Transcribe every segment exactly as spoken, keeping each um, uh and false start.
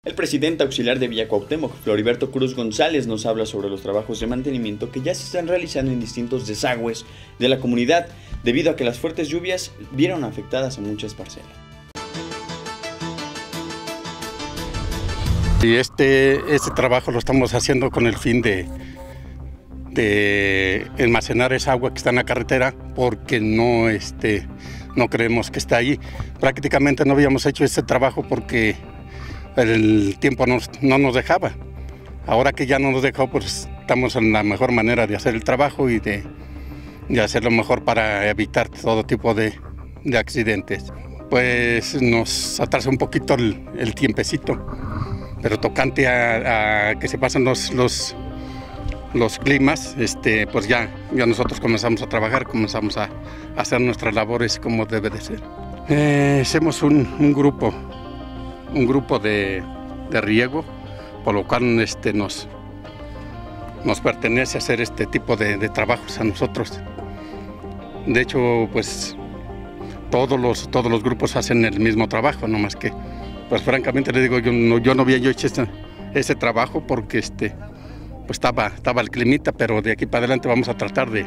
El presidente auxiliar de Villa Cuauhtémoc, Floriberto Cruz González, nos habla sobre los trabajos de mantenimiento que ya se están realizando en distintos desagües de la comunidad, debido a que las fuertes lluvias vieron afectadas a muchas parcelas. Y este, este trabajo lo estamos haciendo con el fin de, de almacenar esa agua que está en la carretera, porque no, este, no creemos que está ahí. Prácticamente no habíamos hecho este trabajo porque el tiempo nos, no nos dejaba. Ahora que ya no nos dejó, pues estamos en la mejor manera de hacer el trabajo y de, de hacerlo mejor para evitar todo tipo de, de accidentes. Pues nos atrasa un poquito el, el tiempecito, pero tocante a, a que se pasan los, los, los climas, este, pues ya, ya nosotros comenzamos a trabajar, comenzamos a, a hacer nuestras labores como debe de ser. Eh, hacemos un, un grupo. un grupo de, de riego, por lo cual este, nos, nos pertenece hacer este tipo de, de trabajos a nosotros. De hecho, pues todos los, todos los grupos hacen el mismo trabajo, no más que, pues francamente le digo, yo no, yo no había yo hecho este, ese trabajo porque este, pues estaba, estaba el climita, pero de aquí para adelante vamos a tratar de,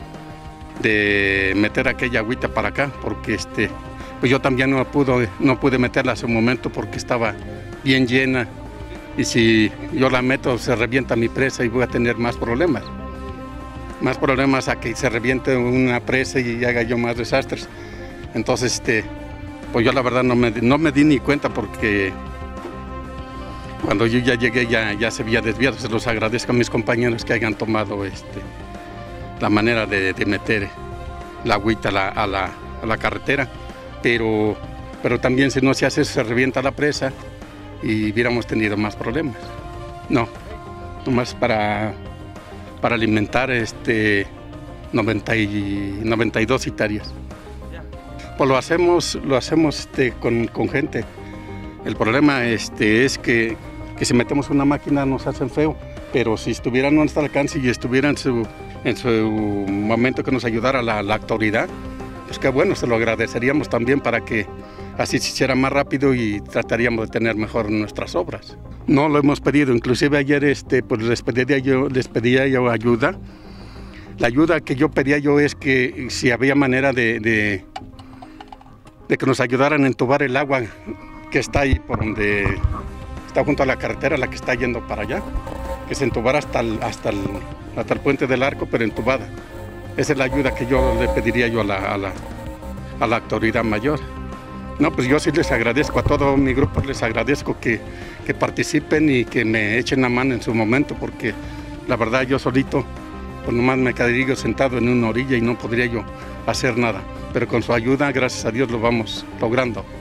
de meter aquella agüita para acá, porque este, pues yo también no, pudo, no pude meterla hace un momento porque estaba bien llena, y si yo la meto se revienta mi presa y voy a tener más problemas. Más problemas a que se reviente una presa y haga yo más desastres. Entonces, este, pues yo la verdad no me, no me di ni cuenta porque cuando yo ya llegué ya, ya se había desviado. Se los agradezco a mis compañeros que hayan tomado este, la manera de, de meter la agüita a la, a la, a la carretera. Pero, pero también si no se hace eso, se revienta la presa y hubiéramos tenido más problemas. No, nomás para, para alimentar este, noventa y, noventa y dos hectáreas. Pues lo hacemos, lo hacemos este, con, con gente. El problema este, es que, que si metemos una máquina nos hacen feo, pero si estuvieran a nuestro alcance y estuviera en su, en su momento que nos ayudara la, la autoridad, pues qué bueno, se lo agradeceríamos también para que así se hiciera más rápido y trataríamos de tener mejor nuestras obras. No lo hemos pedido, inclusive ayer este, pues les pedía yo, les pedía yo ayuda. La ayuda que yo pedía yo es que si había manera de, de, de que nos ayudaran a entubar el agua que está ahí por donde está junto a la carretera, la que está yendo para allá, que se entubara hasta el, hasta el, hasta el puente del Arco, pero entubada. Esa es la ayuda que yo le pediría yo a la, a la, a la autoridad mayor. No, pues yo sí les agradezco a todo mi grupo, les agradezco que, que participen y que me echen la mano en su momento, porque la verdad yo solito, pues nomás me quedaría yo sentado en una orilla y no podría yo hacer nada. Pero con su ayuda, gracias a Dios, lo vamos logrando.